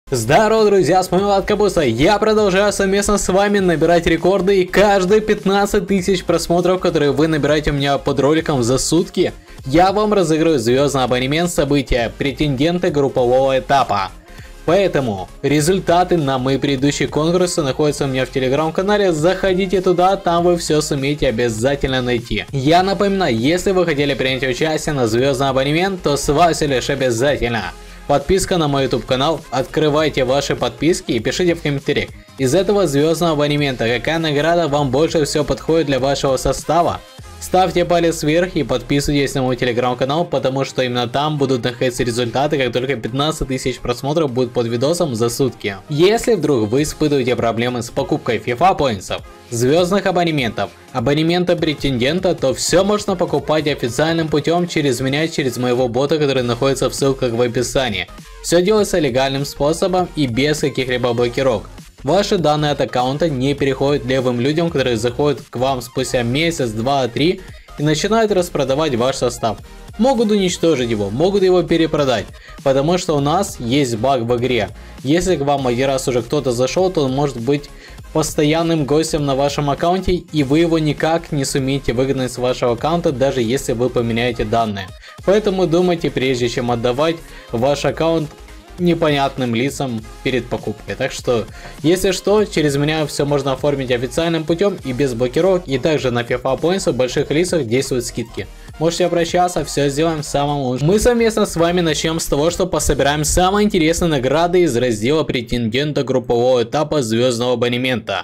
Здорово, друзья, с вами Влад Капуста. Я продолжаю совместно с вами набирать рекорды, и каждые 15 тысяч просмотров, которые вы набираете у меня под роликом за сутки, я вам разыграю звездный абонемент события претенденты группового этапа. Поэтому результаты на мои предыдущие конкурсы находятся у меня в телеграм-канале, заходите туда, там вы все сумеете обязательно найти. Я напоминаю, если вы хотели принять участие на звездный абонемент, то с вас лишь обязательно подписка на мой YouTube канал, открывайте ваши подписки и пишите в комментариях, из этого звездного абонемента какая награда вам больше всего подходит для вашего состава. Ставьте палец вверх и подписывайтесь на мой телеграм-канал, потому что именно там будут находиться результаты, как только 15 тысяч просмотров будет под видосом за сутки. Если вдруг вы испытываете проблемы с покупкой FIFA поинтсов, звездных абонементов, абонемента претендента, то все можно покупать официальным путем через меня, через моего бота, который находится в ссылках в описании. Все делается легальным способом и без каких-либо блокировок. Ваши данные от аккаунта не переходят левым людям, которые заходят к вам спустя месяц, 2, 3 и начинают распродавать ваш состав. Могут уничтожить его, могут его перепродать, потому что у нас есть баг в игре. Если к вам один раз уже кто-то зашел, то он может быть постоянным гостем на вашем аккаунте, и вы его никак не сумеете выгнать с вашего аккаунта, даже если вы поменяете данные. Поэтому думайте, прежде чем отдавать ваш аккаунт непонятным лицам перед покупкой. Так что, если что, через меня все можно оформить официальным путем и без блокировок, и также на FIFA Points в больших лицах действуют скидки. Можете обращаться, все сделаем в самом лучшем. Мы совместно с вами начнем с того, что пособираем самые интересные награды из раздела претендента группового этапа звездного абонемента.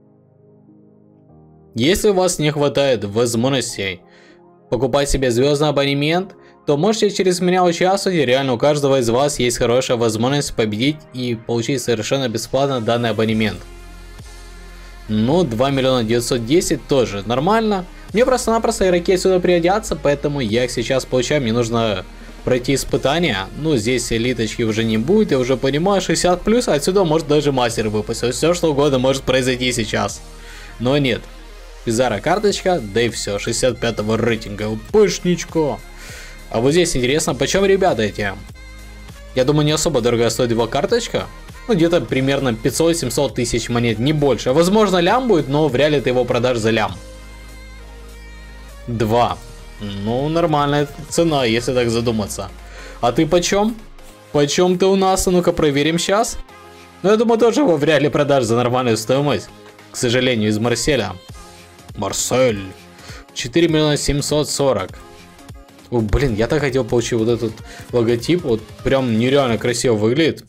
Если у вас не хватает возможностей покупать себе звездный абонемент, то можете через меня участвовать, и реально у каждого из вас есть хорошая возможность победить и получить совершенно бесплатно данный абонемент. Ну, 2 миллиона 910 тоже нормально. Мне просто-напросто игроки отсюда пригодятся, поэтому я их сейчас получаю, мне нужно пройти испытания. Ну, здесь элиточки уже не будет, я уже понимаю, 60+, отсюда может даже мастер выпасть. Все что угодно может произойти сейчас. Но нет. Пизара карточка, да и все, 65-го рейтинга, пышничко. А вот здесь интересно, почем ребята эти? Я думаю, не особо дорогая стоит его карточка. Ну, где-то примерно 500-700 тысяч монет, не больше. Возможно, лям будет, но вряд ли ты его продашь за лям. 2. Ну, нормальная цена, если так задуматься. А ты почем? Почем ты у нас? А ну-ка проверим сейчас. Ну, я думаю, тоже его вряд ли продашь за нормальную стоимость. К сожалению, из Марселя. Марсель. 4 миллиона 740. О, блин, я так хотел получить вот этот логотип, вот прям нереально красиво выглядит.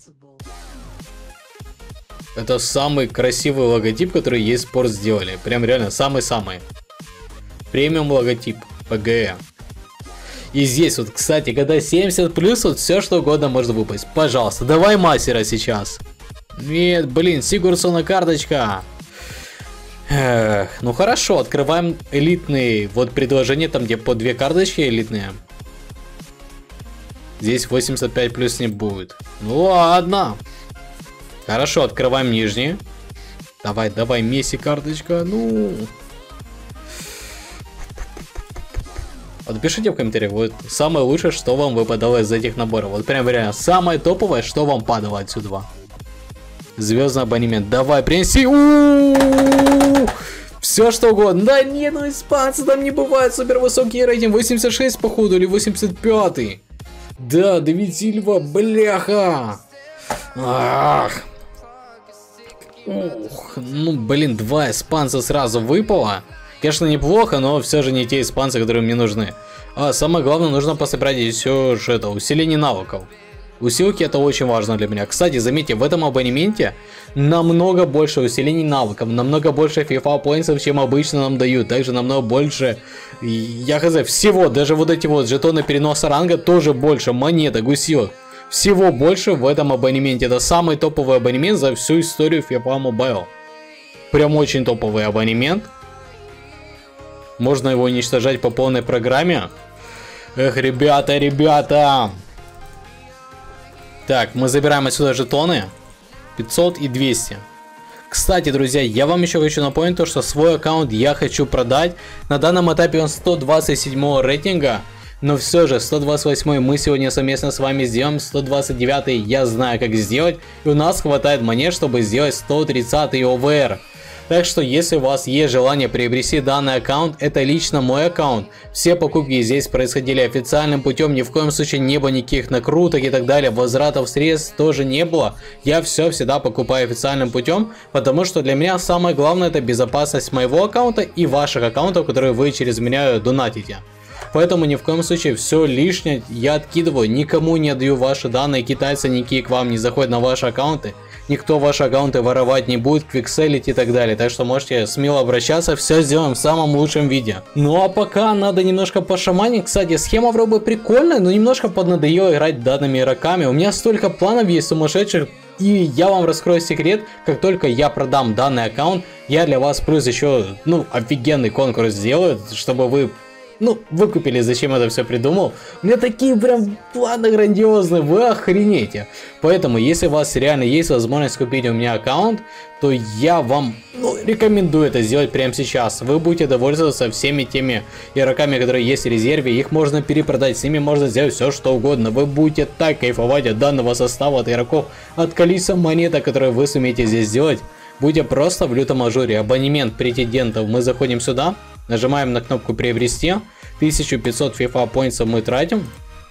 Это самый красивый логотип, который есть спорт сделали. Прям реально самый-самый. Премиум логотип PGE. И здесь вот, кстати, когда 70+, вот все что угодно может выпасть. Пожалуйста, давай мастера сейчас. Нет, блин, Сигурсона карточка. Эх, ну хорошо, открываем элитные вот предложения, там где по 2 карточки элитные. Здесь 85+ не будет. Ну ладно. Хорошо, открываем нижние. Давай, Месси карточка, ну. Напишите в комментариях, вот самое лучшее, что вам выпадало из этих наборов. Вот прям реально, самое топовое, что вам падало отсюда. Звездный абонемент, давай, принеси. Все что угодно. Да нет, ну испанцы там не бывают супер высокий рейтинг. 86 походу или 85. Да, Давид Сильва, бляха. Ах. Ух, ну блин, 2 испанца сразу выпало. Конечно, неплохо, но все же не те испанцы, которые мне нужны. А самое главное, нужно пособирать еще это усиление навыков. Усилки это очень важно для меня. Кстати, заметьте, в этом абонементе намного больше усилений навыков, намного больше FIFA поинтсов, чем обычно нам дают. Также намного больше, я хз, всего, даже вот эти вот жетоны переноса ранга тоже больше, монеток, усилок. Всего больше в этом абонементе. Это самый топовый абонемент за всю историю FIFA Mobile. Прям очень топовый абонемент. Можно его уничтожать по полной программе. Эх, ребята. Так, мы забираем отсюда жетоны. 500 и 200. Кстати, друзья, я вам еще хочу напомнить то, что свой аккаунт я хочу продать. На данном этапе он 127 рейтинга. Но все же 128 мы сегодня совместно с вами сделаем, 129 я знаю как сделать, и у нас хватает монет, чтобы сделать 130 ОВР. Так что если у вас есть желание приобрести данный аккаунт, это лично мой аккаунт. Все покупки здесь происходили официальным путем, ни в коем случае не было никаких накруток и так далее, возвратов средств тоже не было. Я все всегда покупаю официальным путем, потому что для меня самое главное это безопасность моего аккаунта и ваших аккаунтов, которые вы через меня донатите. Поэтому ни в коем случае все лишнее я откидываю, никому не отдаю ваши данные, китайцы никакие к вам не заходят на ваши аккаунты. Никто ваши аккаунты воровать не будет, квикселить и так далее. Так что можете смело обращаться, все сделаем в самом лучшем виде. Ну а пока надо немножко пошаманить. Кстати, схема вроде бы прикольная, но немножко поднадоело играть данными игроками. У меня столько планов есть сумасшедших. И я вам раскрою секрет, как только я продам данный аккаунт, я для вас плюс еще, офигенный конкурс сделаю, чтобы вы... выкупили, зачем это все придумал. У меня такие прям планы грандиозные, вы охренеете. Поэтому, если у вас реально есть возможность купить у меня аккаунт, то я вам рекомендую это сделать прямо сейчас. Вы будете довольствоваться всеми теми игроками, которые есть в резерве. Их можно перепродать, с ними можно сделать все что угодно. Вы будете так кайфовать от данного состава, от игроков, от количества монеток, которые вы сумеете здесь сделать. Будете просто в лютом ажуре. Абонемент претендентов. Мы заходим сюда. Нажимаем на кнопку приобрести, 1500 FIFA поинтов мы тратим.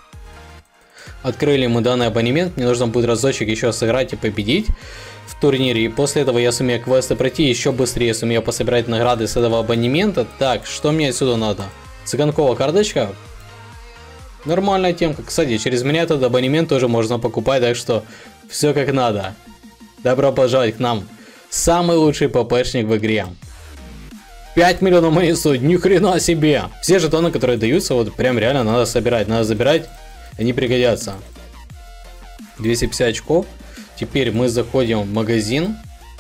Открыли мы данный абонемент, мне нужно будет разочек еще сыграть и победить в турнире. И после этого я сумею квесты пройти, еще быстрее сумею пособирать награды с этого абонемента. Так, что мне отсюда надо? Цыганкова карточка. Нормальная темка. Кстати, через меня этот абонемент тоже можно покупать, так что все как надо. Добро пожаловать к нам. Самый лучший ППшник в игре. 5 миллионов монет стоит, ни хрена себе. Все жетоны, которые даются, вот прям реально надо собирать. Надо забирать, они пригодятся. 250 очков. Теперь мы заходим в магазин.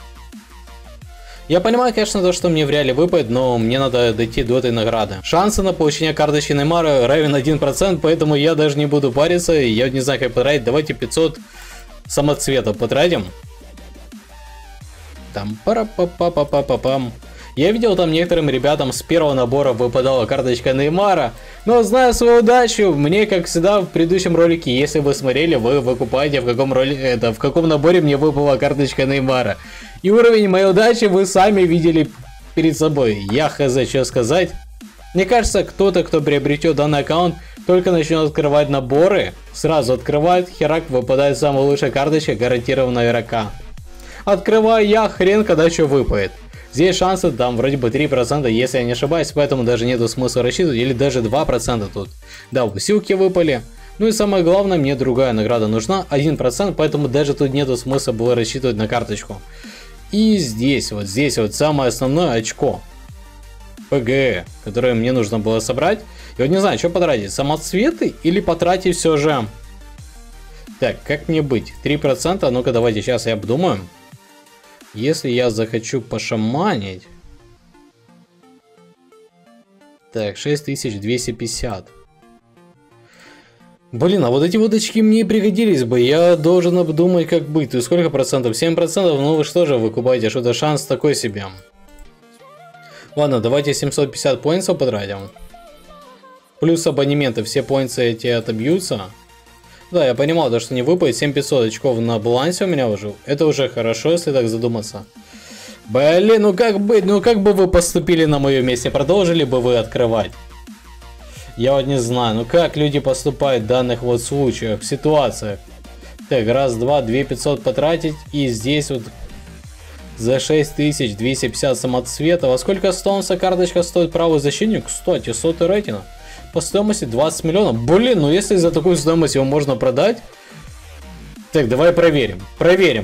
Я понимаю, конечно, то, что мне в реале выпадет, но мне надо дойти до этой награды. Шансы на получение карточки Неймара равен 1%, поэтому я даже не буду париться. Я не знаю, как потратить. Давайте 500 самоцветов потратим. Там пара-па-па-па-па-пам. Я видел там некоторым ребятам с первого набора выпадала карточка Неймара, но зная свою удачу, мне как всегда в предыдущем ролике, если вы смотрели, вы выкупаете в каком наборе мне выпала карточка Неймара. И уровень моей удачи вы сами видели перед собой. Я хз, что сказать. Мне кажется, кто-то, кто приобретет данный аккаунт, только начнет открывать наборы, сразу открывает, херак, выпадает самая лучшая карточка гарантированного игрока. Открываю я, хрен когда что выпадет. Здесь шансы там вроде бы 3%, если я не ошибаюсь, поэтому даже нету смысла рассчитывать, или даже 2% тут. Да, усилки выпали. Ну и самое главное, мне другая награда нужна, 1%, поэтому даже тут нету смысла было рассчитывать на карточку. И здесь вот самое основное очко. ПГ, которое мне нужно было собрать. И вот не знаю, что потратить, самоцветы или потратить все же. Так, как мне быть? 3%, ну-ка давайте сейчас я обдумаю. Если я захочу пошаманить... Так, 6250. Блин, а вот эти вот очки мне и пригодились бы. Я должен обдумать, как быть. То есть сколько процентов? 7%? Ну вы что же выкупаете? Что-то шанс такой себе. Ладно, давайте 750 поинтов потратим. Плюс абонементы. Все поинты эти отобьются. Да, я понимал, что не выпадет. 7500 очков на балансе у меня уже. Это уже хорошо, если так задуматься. Блин, ну как быть? Ну как бы вы поступили на моем месте? Продолжили бы вы открывать? Я вот не знаю. Ну как люди поступают в данных вот случаях, в ситуациях? Так, раз, два, 2500 потратить. И здесь вот за 6250 самоцветов. А сколько стоунса карточка стоит? Правый защитник? Кстати, 100 рейтинга. По стоимости 20 миллионов. Блин, ну если за такую стоимость его можно продать. Так, давай проверим. Проверим.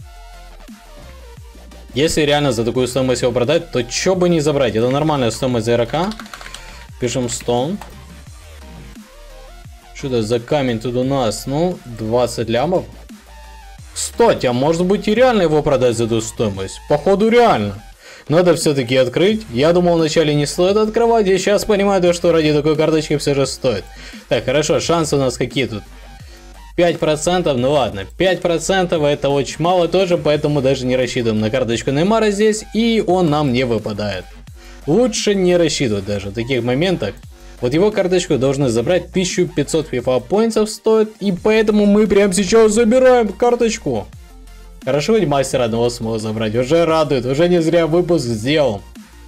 Если реально за такую стоимость его продать, то чё бы не забрать. Это нормальная стоимость за игрока. Пишем стон. Что это за камень тут у нас? Ну, 20 лямов. Кстати, а может быть и реально его продать за эту стоимость? Походу реально. Надо все-таки открыть. Я думал вначале не стоит открывать, и сейчас понимаю, что ради такой карточки все же стоит. Так, хорошо, шансы у нас какие тут? 5%, ну ладно, 5% это очень мало тоже, поэтому даже не рассчитываем на карточку Неймара здесь, и он нам не выпадает. Лучше не рассчитывать даже в таких моментах. Вот его карточку должны забрать, 1500 FIFA поинтов стоит, и поэтому мы прямо сейчас забираем карточку. Хорошо, хоть мастера одного смог забрать, уже радует, уже не зря выпуск сделал.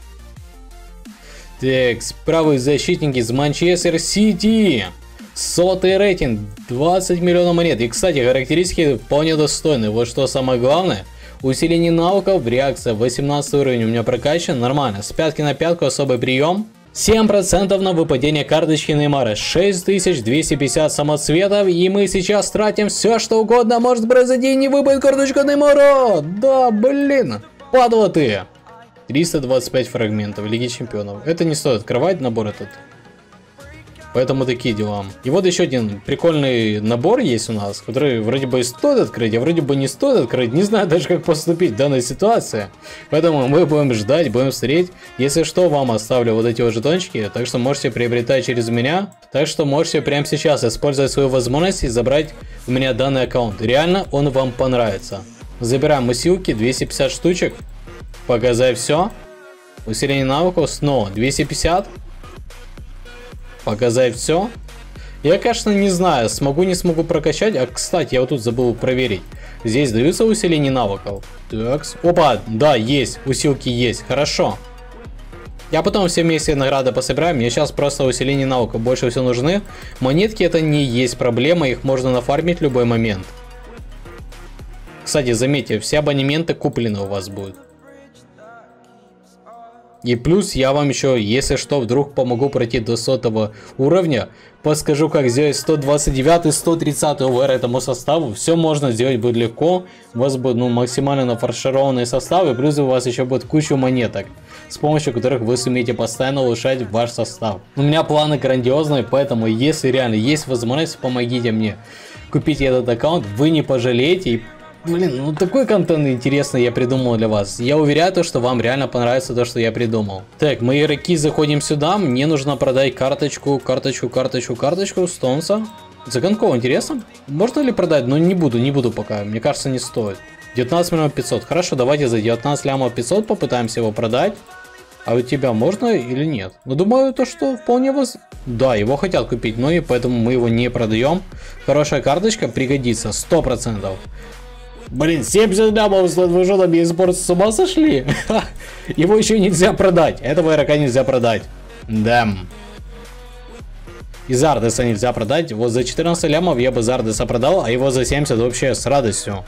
Так, правый защитник из Манчестер Сити. 100-й рейтинг, 20 миллионов монет. И, кстати, характеристики вполне достойны. Вот что самое главное. Усиление навыков, реакция, 18 уровень у меня прокачан, нормально. С пятки на пятку особый прием. 7% на выпадение карточки Неймара, 6250 самоцветов, и мы сейчас тратим все что угодно, может произойти, не выпадет карточка Неймара. Да, блин, падла ты. 325 фрагментов Лиги Чемпионов, это не стоит открывать набор этот. Поэтому такие дела. И вот еще один прикольный набор есть у нас, который вроде бы и стоит открыть, а вроде бы не стоит открыть. Не знаю даже, как поступить в данной ситуации. Поэтому мы будем ждать, будем смотреть. Если что, вам оставлю вот эти вот жетончики, так что можете приобретать через меня. Так что можете прямо сейчас использовать свою возможность и забрать у меня данный аккаунт. Реально он вам понравится. Забираем усилки, 250 штучек. Показать все. Усиление навыков снова 250. Показать все. Я, конечно, не знаю, смогу, не смогу прокачать. А, кстати, я вот тут забыл проверить. Здесь даются усиление навыков. Так, опа, да, есть, усилки есть, хорошо. Я потом все вместе награды пособираем. Мне сейчас просто усиление навыков больше всего нужны. Монетки это не есть проблема, их можно нафармить в любой момент. Кстати, заметьте, все абонементы куплены у вас будут. И плюс я вам еще, если что, вдруг помогу пройти до 100 уровня. Подскажу, как сделать 129 130 ОВР этому составу. Все можно сделать будет легко. У вас будет максимально нафаршированный состав. И плюс у вас еще будет куча монеток, с помощью которых вы сумеете постоянно улучшать ваш состав. У меня планы грандиозные, поэтому если реально есть возможность, помогите мне купить этот аккаунт. Вы не пожалеете. И блин, ну такой контент интересный я придумал для вас. Я уверяю, что вам реально понравится то, что я придумал. Так, мы игроки заходим сюда. Мне нужно продать карточку Стоунса. Заганкова, интересно? Можно ли продать? Но не буду пока. Мне кажется, не стоит. 19 миллионов 500. Хорошо, давайте за 19 лямов 500 попытаемся его продать. А у тебя можно или нет? Ну, думаю, то, что вполне Да, его хотят купить, но и поэтому мы его не продаем. Хорошая карточка пригодится, 100%. Блин, 70 лямов стоит, вы что, там eSports с ума сошли? Его еще нельзя продать. Этого игрока нельзя продать. Да. И Зардеса нельзя продать. Вот за 14 лямов я бы Зардеса продал, а его за 70 вообще с радостью.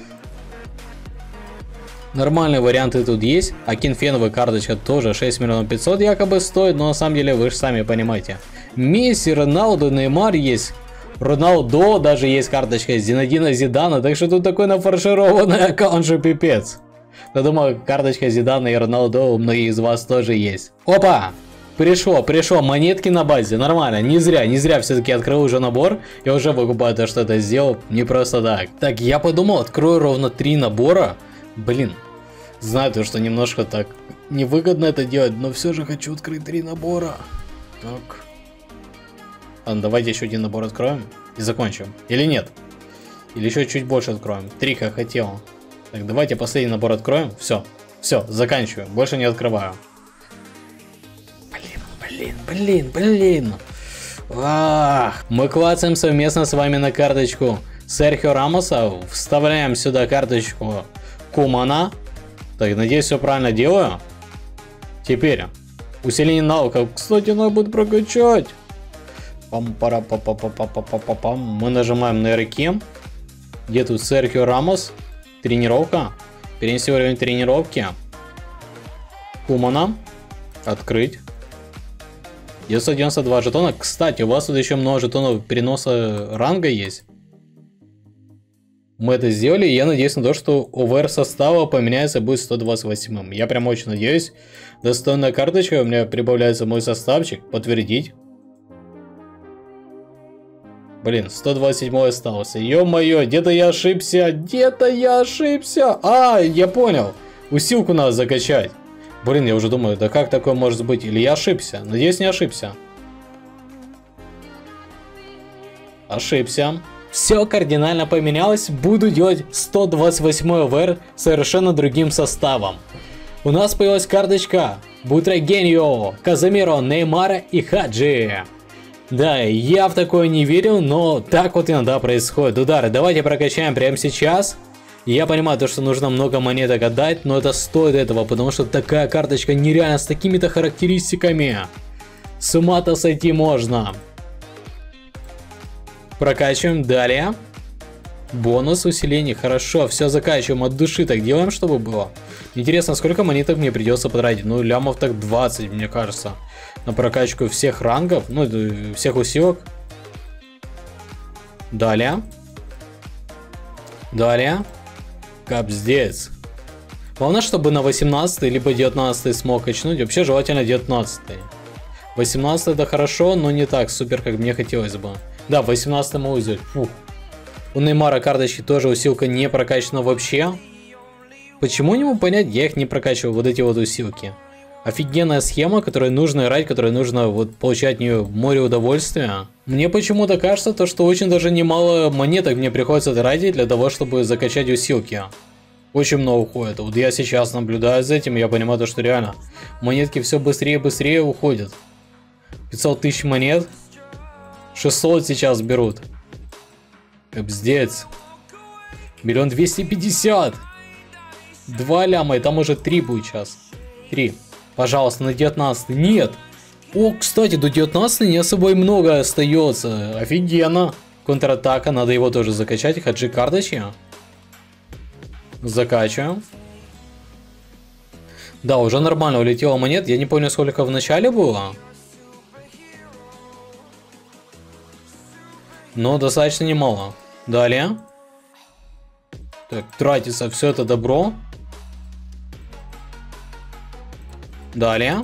Нормальные варианты тут есть. А кинфеновая карточка тоже 6 миллионов 500 якобы стоит, но на самом деле вы же сами понимаете. Месси, Роналду, Неймар есть. Роналдо даже есть карточка Зинедина Зидана, так что тут такой нафаршированный аккаунт же пипец. Я думаю, карточка Зидана и Роналдо у многих из вас тоже есть. Опа! Пришло, монетки на базе, нормально, не зря все-таки открыл уже набор. Я уже покупаю то, что это сделал, не просто так. Так, я подумал, открою ровно 3 набора. Блин, знаю то, что немножко так невыгодно это делать, но все же хочу открыть 3 набора. Так. Ладно, давайте еще один набор откроем и закончим. Или нет? Или еще чуть больше откроем. 3, как хотел. Так, давайте последний набор откроем. Все, заканчиваю. Больше не открываю. Блин. Ах, мы клацаем совместно с вами на карточку Серхио Рамоса. Вставляем сюда карточку Кумана. Так, надеюсь, все правильно делаю. Теперь усиление навыков. Кстати, надо будет прокачать. Пам-пара-па-па-па-па-па-па-пам. Мы нажимаем на RQ. Где тут Серхио Рамос? Тренировка. Перенести уровень тренировки. Кумана. Открыть. 992 жетона. Кстати, у вас тут еще много жетонов переноса ранга есть. Мы это сделали, и я надеюсь на то, что ОВР состава поменяется, будет 128. Я прям очень надеюсь. Достойная карточка, у меня прибавляется мой составчик. Подтвердить. Блин, 127 остался. Ё-моё, где-то я ошибся. А, я понял. Усилку надо закачать. Блин, я уже думаю, да как такое может быть? Или я ошибся? Надеюсь, не ошибся. Ошибся. Все кардинально поменялось. Буду делать 128 ОВР совершенно другим составом. У нас появилась карточка Бутрагеньо, Каземиро, Неймара и Хаджи. Да, я в такое не верил, но так вот иногда происходит. Удары давайте прокачаем прямо сейчас. Я понимаю, то, что нужно много монеток отдать, но это стоит этого, потому что такая карточка нереально с такими-то характеристиками. С ума-то сойти можно. Прокачиваем далее. Бонус усиление. Хорошо, все закачиваем от души. Так делаем, чтобы было. Интересно, сколько монеток мне придется потратить? Ну, лямов так 20, мне кажется. На прокачку всех рангов. Ну, всех усилок. Далее. Далее. Капздец. Главное, чтобы на 18 либо 19 смог качнуть. Вообще, желательно 19. 18 это хорошо, но не так супер, как мне хотелось бы. Да, 18 могу взять. Фух. У Неймара карточки тоже усилка не прокачана вообще. Почему не могу понять, я их не прокачиваю, вот эти вот усилки. Офигенная схема, которой нужно играть, которой нужно вот получать от нее море удовольствия. Мне почему-то кажется, то, что очень даже немало монеток мне приходится тратить для того, чтобы закачать усилки. Очень много уходит. Вот я сейчас наблюдаю за этим, я понимаю, то, что реально монетки все быстрее и быстрее уходят. 500 тысяч монет. 600 сейчас берут. Капздец. 1 250 000. 2 ляма, и там уже 3 будет сейчас. 3. Пожалуйста, на 19. Нет. О, кстати, до 19 не особо и много остается. Офигенно. Контратака, надо его тоже закачать. Хаджи карточки. Закачиваем. Да, уже нормально улетело монет. Я не помню, сколько в начале было. Но достаточно немало. Далее. Так, тратится все это добро. Далее.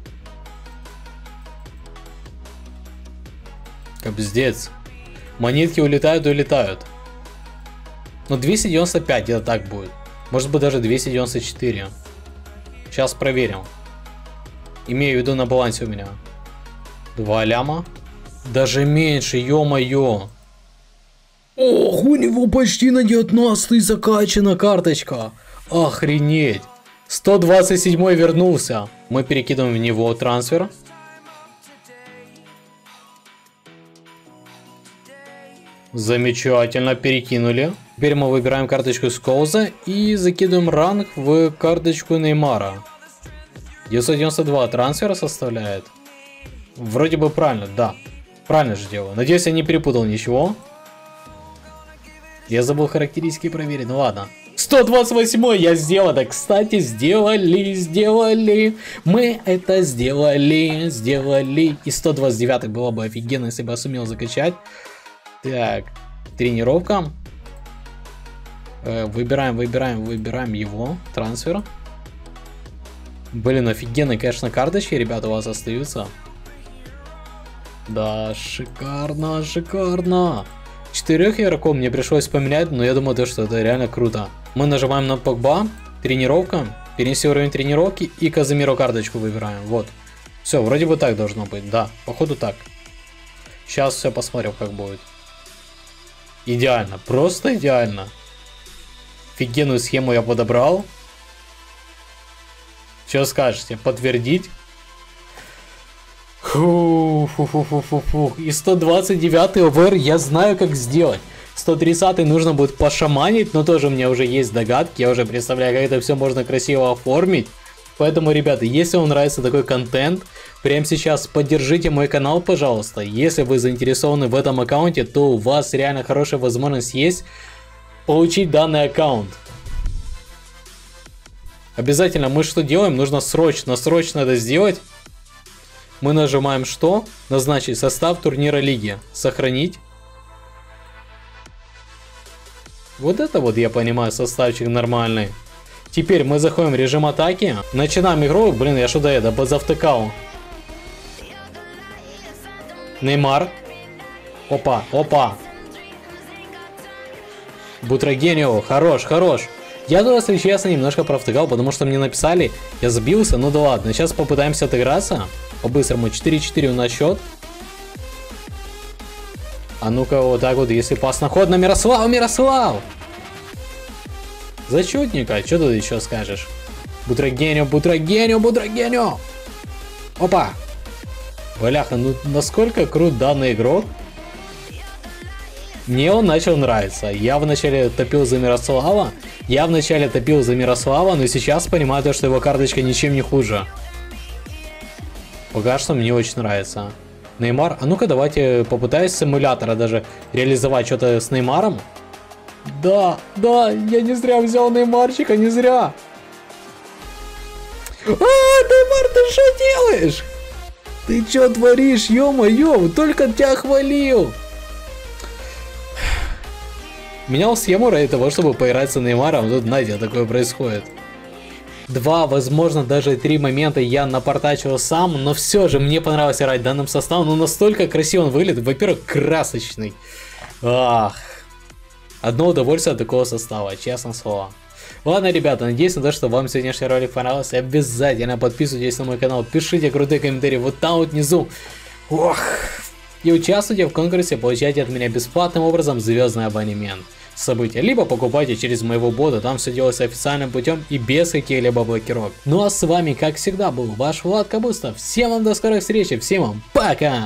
Капздец. Монетки улетают и улетают. Но 295 где-то так будет. Может быть даже 294. Сейчас проверим. Имею в виду на балансе у меня. 2 ляма. Даже меньше, ё-моё. Ох, у него почти на 19 закачана карточка. Охренеть. 127 вернулся. Мы перекидываем в него трансфер. Замечательно, перекинули. Теперь мы выбираем карточку Скоуза и закидываем ранг в карточку Неймара. 992 трансфера составляет. Вроде бы правильно, да. Правильно же делаю. Надеюсь, я не перепутал ничего. Я забыл характеристики проверить, ну ладно. 128 я сделал, да, кстати, сделали. Мы это сделали. И 129 было бы офигенно, если бы я сумел закачать. Так, тренировка. Выбираем его. Трансфер. Блин, офигенные, конечно, карточки, ребята, у вас остаются. Да, шикарно. 4 игроков мне пришлось поменять, но я думаю, что это реально круто. Мы нажимаем на Погба, тренировка, перенести уровень тренировки и Каземиро карточку выбираем. Вот. Все, вроде бы так должно быть, да, походу так. Сейчас все посмотрим, как будет. Идеально, просто идеально. Офигенную схему я подобрал. Что скажете? Подтвердить? Фу. И 129 ОВР я знаю, как сделать. 130 нужно будет пошаманить, но тоже у меня уже есть догадки. Я уже представляю, как это все можно красиво оформить. Поэтому, ребята, если вам нравится такой контент, прямо сейчас поддержите мой канал, пожалуйста. Если вы заинтересованы в этом аккаунте, то у вас реально хорошая возможность есть получить данный аккаунт. Обязательно мы что делаем? Нужно срочно это сделать. Мы нажимаем что? Назначить состав турнира лиги. Сохранить. Вот это вот, я понимаю, составчик нормальный. Теперь мы заходим в режим атаки. Начинаем игру. Блин, я что-то это позавтыкал. Неймар. Опа. Бутрагеньо. Хорош. Я тут, если честно, немножко провтыкал, потому что мне написали, я сбился, ну да ладно. Сейчас попытаемся отыграться. По-быстрому, 4-4 у нас счет. А ну-ка, вот так вот, если пас на ход на Мирослав! Зачетника, что ты еще скажешь? Бутрогеню, бутрогеню, бутрогеню. Опа. Бляха, ну насколько крут данный игрок. Мне он начал нравиться. Я вначале топил за Мирослава. Но сейчас понимаю, то, что его карточка ничем не хуже. Пока что мне очень нравится. Неймар. А ну-ка давайте попытаюсь с симулятора даже реализовать что-то с Неймаром. Да, я не зря взял Неймарчика, не зря. Неймар, ты что делаешь? Ты что творишь, ё-моё, только тебя хвалил. Менял схему ради того, чтобы поиграть с Неймаром, тут, знаете, такое происходит. 2, возможно, даже 3 момента я напортачил сам, но все же мне понравилось играть данным составом, но настолько красиво он выглядит, во-первых, красочный. Ах, одно удовольствие от такого состава, честное слово. Ладно, ребята, надеюсь на то, что вам сегодняшний ролик понравился. Обязательно подписывайтесь на мой канал, пишите крутые комментарии вот там вот внизу. Ох. И участвуйте в конкурсе, получайте от меня бесплатным образом звездный абонемент. События, либо покупайте через моего бота, там все делается официальным путем и без каких-либо блокировок. Ну а с вами, как всегда, был ваш Влад Кабустов. Всем вам до скорых встреч, всем вам пока!